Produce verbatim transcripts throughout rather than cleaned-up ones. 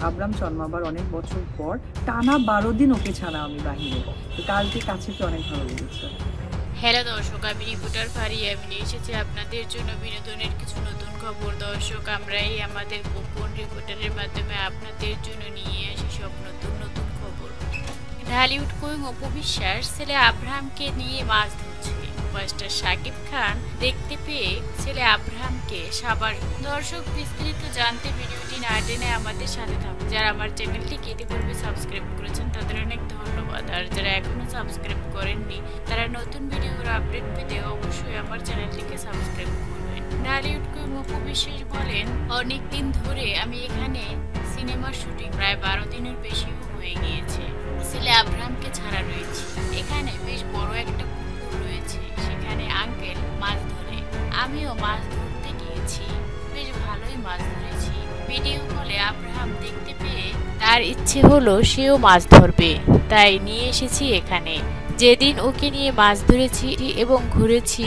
Abram জন্মাবার অনেক বছর পর টানা বারো দিন ওকে ছাড়া আমি বাহিরে, কালকে কাছে কি অনেক ভালো লেগেছে। হ্যালো দর্শক, আমি রিপোর্টার ফারিয়া। আমি নিয়ে এসেছি আপনাদের জন্য বিনোদনের কিছু নতুন খবর। দর্শক, আমরাই আমাদের গোপন রিপোর্টারের মাধ্যমে আপনাদের জন্য নিয়ে আসি সব নতুন নতুন খবর। ঢালিউড কুইং অপু বিশ্বাস ছেলে আব্রাহামকে নিয়ে মাছ ধরছে। সুপারস্টার শাকিব খান দেখতে পেয়ে ছেলে আব্রাহামকে সাবার। দর্শক, বিস্তারিত জানতে ভিডিওটি না টেনে আমাদের সাথে থাকুন। যারা আমার চ্যানেলটিকে ইতিপূর্বে সাবস্ক্রাইব করেছেন তাদের অনেক ধন্যবাদ, আর যারা এখনো সাবস্ক্রাইব করেননি তারা নতুন ভিডিওর আপডেট পেতে অবশ্যই আমার চ্যানেলটিকে সাবস্ক্রাইব করবেন। ঢালিউড কুইং অপু বিশ্বাস বলেন, অনেকদিন ধরে আমি এখানে সিনেমার শুটিং প্রায় বারো দিনের বেশিও হয়ে গিয়েছে। ছেলে আব্রাহামকে ছাড়া রয়েছে। এখানে বেশ বড় একটা পুকুর রয়েছে, সেখানে আঙ্কেল মাছ ধরে। আমিও মাছ ধরতে গিয়েছি, বেশ ভালোই মাছ ধরেছি। ভিডিও কলে আব্রাহাম দেখতে পেয়ে তার ইচ্ছে হলো সেও মাছ ধরবে, তাই নিয়ে এসেছি এখানে। যেদিন ওকে নিয়ে মাছ ধরেছি এবং ঘুরেছি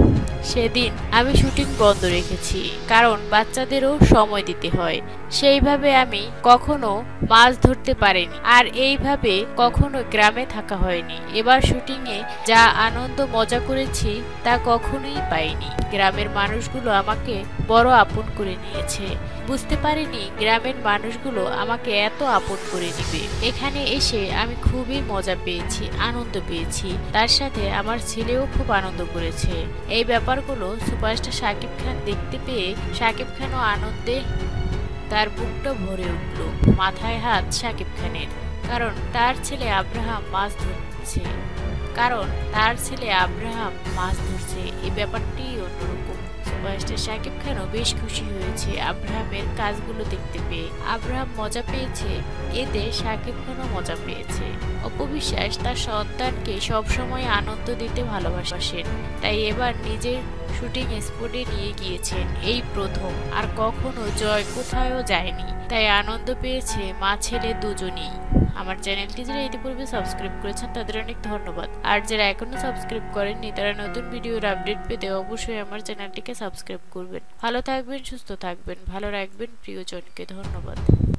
সেদিন আমি শুটিং বন্ধ রেখেছি, কারণ বাচ্চাদেরও সময় দিতে হয়। সেইভাবে আমি কখনো মাছ ধরতে পারিনি, আর এইভাবে কখনো গ্রামে থাকা হয়নি। এবার শুটিংয়ে যা আনন্দ মজা করেছি তা কখনোই পাইনি। গ্রামের মানুষগুলো আমাকে বড় আপন করে নিয়েছে। বুঝতে পারিনি গ্রামের মানুষগুলো আমাকে এত আপন করে নিবে। এখানে এসে আমি খুবই মজা পেয়েছি, আনন্দ পেয়েছি। তার সাথে আমার ছেলেও খুব আনন্দ করেছে। এই ব্যাপারগুলো সুপারস্টার শাকিব খান দেখতে পেয়ে শাকিব খানও আনন্দে তার বুকটা ভরে উঠল। মাথায় হাত শাকিব খানের, কারণ তার ছেলে আব্রাহাম মাছ ধরছে কারণ তার ছেলে আব্রাহাম মাছ ধরছে এই ব্যাপারটি অন্যরকম। সুপারস্টার শাকিব খানও বেশ খুশি হয়েছে আব্রাহামের কাজগুলো দেখতে পেয়ে। আব্রাহাম মজা পেয়েছে, এতে শাকিব খানও মজা পেয়েছে। অপু বিশ্বাস তার সন্তানকে সবসময় আনন্দ দিতে ভালোবাসেন, তাই এবার নিজের শুটিং স্পটে নিয়ে গিয়েছেন এই প্রথম। আর কখনো জয় কোথাও যায়নি, তাই আনন্দ পেয়েছে মা ছেলে দুজনেই। আমার চ্যানেলটি যারা ইতিপূর্বে সাবস্ক্রাইব করেছেন তাদের অনেক ধন্যবাদ, আর যারা এখনো সাবস্ক্রাইব করেননি তারা নতুন ভিডিওর আপডেট পেতে অবশ্যই আমার চ্যানেলটিকে সাবস্ক্রাইব করবেন। ভালো থাকবেন, সুস্থ থাকবেন, ভালো রাখবেন প্রিয়জনকে। ধন্যবাদ।